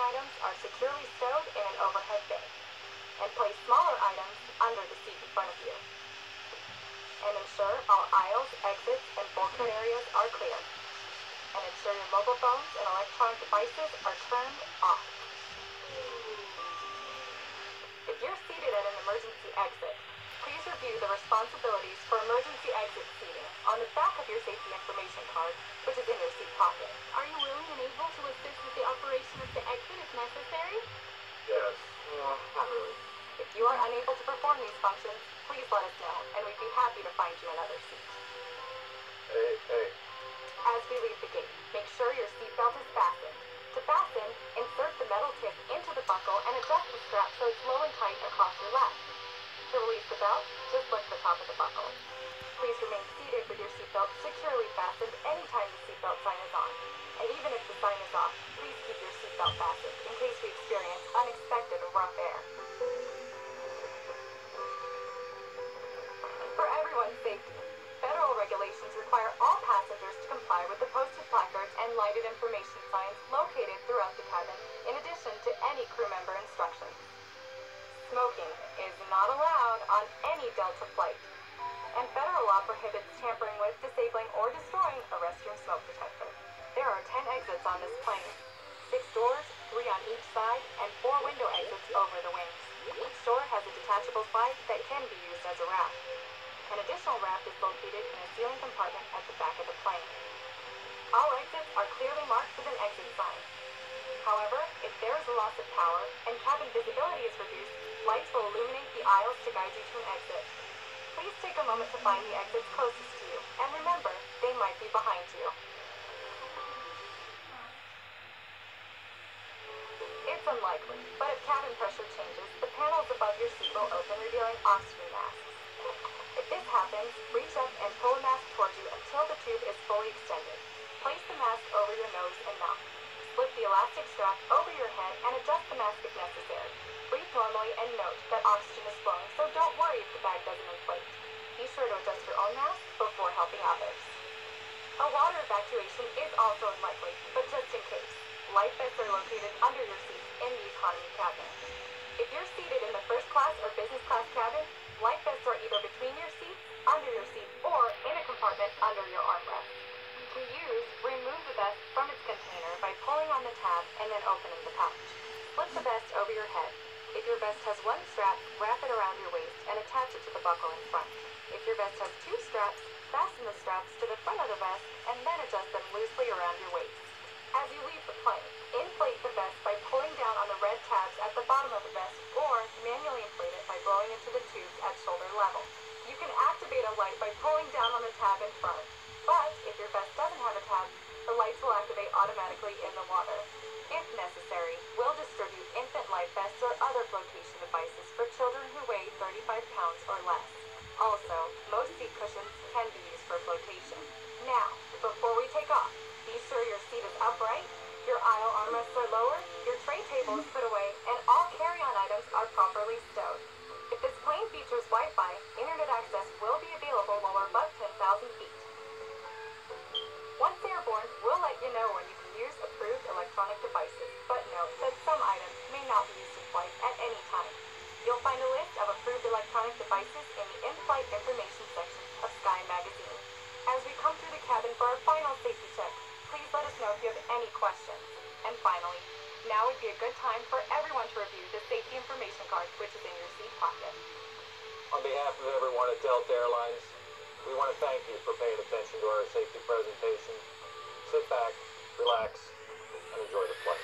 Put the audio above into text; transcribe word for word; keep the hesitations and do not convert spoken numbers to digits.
items are securely stowed in an overhead bin, and place smaller items under the seat in front of you. And ensure all aisles, exits, and bulkhead areas are clear. And ensure your mobile phones and electronic devices are turned off. If you're seated at an emergency exit, please review the responsibilities for emergency exit seating on the back of your safety information card, which is in your seat pocket. Are you willing and able to assist with the operation of the exit if necessary? Yes. If you are unable to perform these functions, please let us know, and we'd be happy to find you another seat. Hey, hey. As we leave the gate, make sure your seatbelt is fastened. To fasten, insert the metal tip into the buckle and adjust the strap so it's low and tight across your lap. To release the belt, just lift the top of the buckle. Please remain seated with your seatbelt securely fastened anytime the seatbelt sign is on. And even if the sign is off, please keep your seatbelt fastened in case we experience unexpected rough air. For everyone's safety, federal regulations require all passengers to comply with the posted placards and lighted information signs located throughout the cabin, in addition to any crew member instructions. Smoking is not allowed on any Delta flight, and federal law prohibits tampering with, disabling, or destroying a restroom smoke detector. There are ten exits on this plane, six doors, three on each side, and four window exits over the wings. Each door has a detachable slide that can be used as a raft. An additional raft is located in a ceiling compartment at the back of the plane. All exits are clearly marked with an exit sign. However, if there is a loss of power and cabin visibility is reduced, lights will illuminate the aisles to guide you to an exit. Please take a moment to find the exits closest to you, and remember, they might be behind you. It's unlikely, but if cabin pressure changes, the panels above your seat will open, revealing oxygen masks. If this happens, reach up and pull a mask towards you until the tube is fully extended. Place the mask over your nose and mouth. Slip the elastic strap over your head and adjust the mask if necessary. Breathe normally and note that oxygen is flowing, so don't worry if the bag doesn't inflate. Be sure to adjust your own mask before helping others. A water evacuation is also unlikely, but just in case, life vests are located under your seats in the economy cabin. If you're seated in the first class or business class cabin, life vests are either between your seats, under your seat, or in a compartment under your armrest. To use, remove the vest from its container by pulling on the tab and then opening the pouch. Slip the vest over your head. If your vest has one strap, wrap it around your waist and attach it to the buckle in front. If your vest has two straps, fasten the straps to the front of the vest and then adjust them loosely around your waist. As you leave the plane, inflate the vest by pulling down on the red tabs at the bottom of the vest or manually inflate it by blowing into the tubes at shoulder level. You can activate a light by pulling down on the tab in front, but if your vest doesn't have a tab, the lights will activate automatically in the water. If necessary, we'll distribute infant life vests or other flotation devices for children who weigh thirty-five pounds or less. Also, most seat cushions can be used for flotation. Now, before we take off, be sure your seat is upright, your aisle armrests are lowered, your tray table is put away, and all carry-on items are properly stowed. If this plane features Wi-Fi, internet access will be available while we're above ten thousand feet. Once airborne, we'll let you know when you can use approved electronic devices, but note that some items may not be used in flight at any time. You'll find a list of approved electronic devices in the in-flight information section of Sky Magazine. As we come through the cabin for our final safety check, please let us know if you have any questions. And finally, now would be a good time for everyone to review the safety information card, which is in your seat pocket. On behalf of everyone at Delta Airlines, we want to thank you for paying attention to our safety presentation. Sit back, relax, and enjoy the flight.